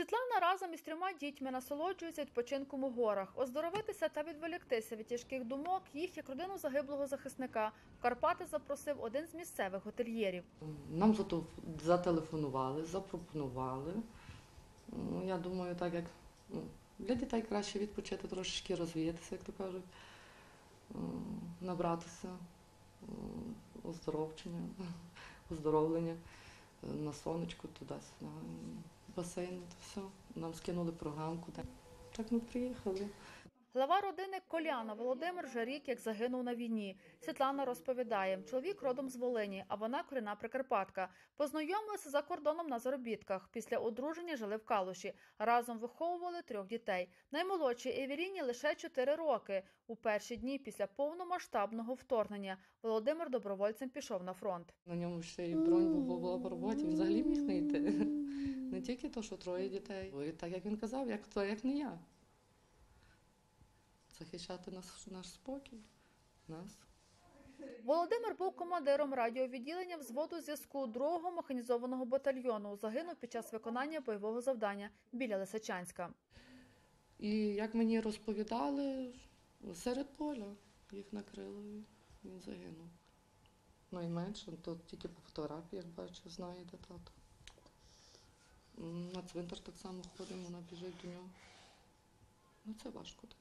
Світлана разом із 3 дітьми насолоджується відпочинком у горах. Оздоровитися та відволіктися від тяжких думок їх, як родину загиблого захисника, в Карпати запросив один з місцевих готельєрів. Нам зателефонували, запропонували. Я думаю, так як для дітей краще відпочити, трошечки розвіятися, як то кажуть, набратися оздоровлення, на сонечку, туди-сюди, басейн, все. Нам скинули програмку. Так ми приїхали. Глава родини Коляна Володимир вже рік як загинув на війні. Світлана розповідає, чоловік родом з Волині, а вона корінна прикарпатка. Познайомилися за кордоном на заробітках. Після одруження жили в Калуші. Разом виховували 3 дітей. Наймолодшій Евеліні лише 4 роки. У перші дні після повномасштабного вторгнення Володимир добровольцем пішов на фронт. На ньому ще й бронь була по роботі, він взагалі міг не йти. Не тільки то, що 3 дітей. І так, як він казав, як не я. Захищати наш спокій, нас. Володимир був командиром радіовідділення взводу зв'язку 2-го механізованого батальйону. Загинув під час виконання бойового завдання біля Лисичанська. І як мені розповідали, серед поля їх накрили, він загинув. Найменше, то тільки по фотографіях бачу, знаєте, тато. На цвинтар так само ходимо, вона біжить до нього. Це важко дивитися.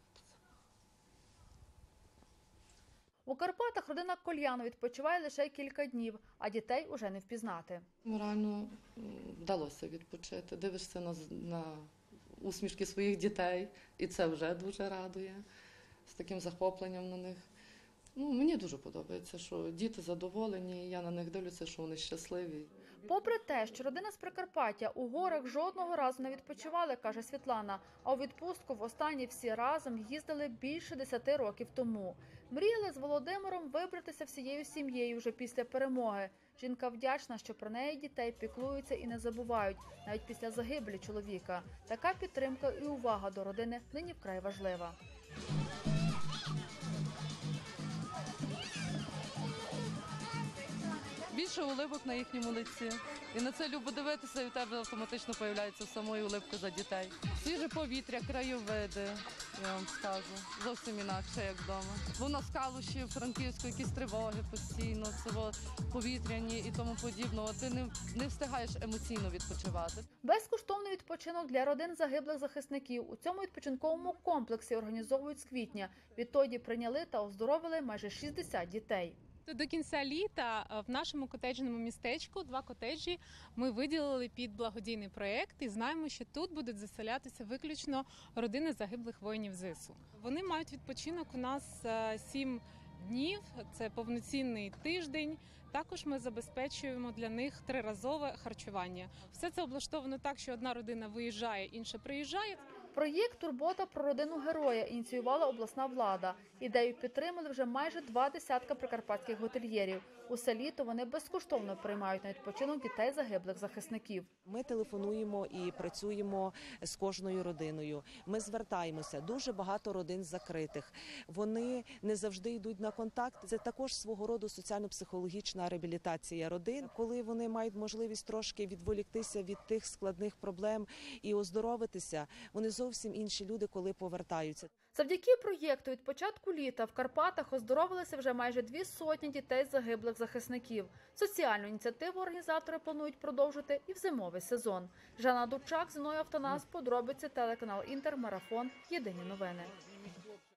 У Карпатах родина Кольяну відпочиває лише кілька днів, а дітей уже не впізнати. Морально вдалося відпочити. Дивишся на усмішки своїх дітей, і це вже дуже радує, з таким захопленням на них. Мені дуже подобається, що діти задоволені, я на них дивлюся, що вони щасливі. Попри те, що родина з Прикарпаття у горах жодного разу не відпочивали, каже Світлана, а у відпустку востаннє всі разом їздили більше 10 років тому. Мріяли з Володимиром вибратися всією сім'єю вже після перемоги. Жінка вдячна, що про неї дітей піклуються і не забувають, навіть після загибелі чоловіка. Така підтримка і увага до родини нині вкрай важлива. Більше улибок на їхньому лиці. І на це любо дивитися, і в тебе автоматично з'являється самої улибки за дітей. Свіже повітря, краєвиди, я вам скажу. Зовсім інакше, як вдома. Бо на Калуші, в Франківську, якісь тривоги постійно, повітряні і тому подібного. Ти не встигаєш емоційно відпочивати. Безкоштовний відпочинок для родин загиблих захисників у цьому відпочинковому комплексі організовують з квітня. Відтоді прийняли та оздоровили майже 60 дітей. До кінця літа в нашому котеджному містечку 2 котеджі ми виділили під благодійний проєкт і знаємо, що тут будуть заселятися виключно родини загиблих воїнів ЗСУ. Вони мають відпочинок у нас 7 днів, це повноцінний тиждень. Також ми забезпечуємо для них 3-разове харчування. Все це облаштовано так, що одна родина виїжджає, інша приїжджає. Проєкт «Турбота про родину героя» ініціювала обласна влада. Ідею підтримали вже майже 20 прикарпатських готельєрів. Усе літо вони безкоштовно приймають на відпочинок дітей загиблих захисників. Ми телефонуємо і працюємо з кожною родиною. Ми звертаємося. Дуже багато родин закритих. Вони не завжди йдуть на контакт. Це також свого роду соціально-психологічна реабілітація родин, коли вони мають можливість трошки відволіктися від тих складних проблем і оздоровитися. Вони зовсім інші люди, коли повертаються. Завдяки проєкту від початку літа в Карпатах оздоровилися вже майже 200 дітей загиблих захисників. Соціальну ініціативу організатори планують продовжити і в зимовий сезон. Жанна Дучак, Зіною Автонас, подробиці, телеканал Інтер, Марафон, Єдині новини.